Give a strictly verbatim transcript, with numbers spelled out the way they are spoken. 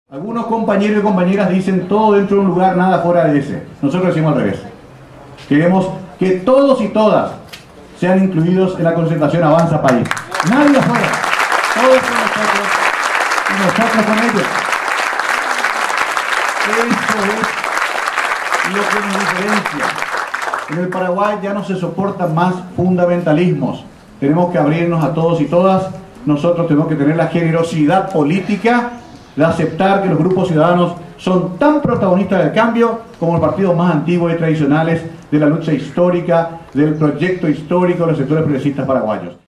Algunos compañeros y compañeras dicen todo dentro de un lugar, nada fuera de ese. Nosotros decimos al revés. Queremos que todos y todas sean incluidos en la concentración Avanza País. Nadie afuera. Todos con nosotros y nosotros con ellos. Eso es lo que nos diferencia. En el Paraguay ya no se soportan más fundamentalismos. Tenemos que abrirnos a todos y todas. Nosotros tenemos que tener la generosidad política de aceptar que los grupos ciudadanos son tan protagonistas del cambio como los partidos más antiguos y tradicionales de la lucha histórica, del proyecto histórico de los sectores progresistas paraguayos.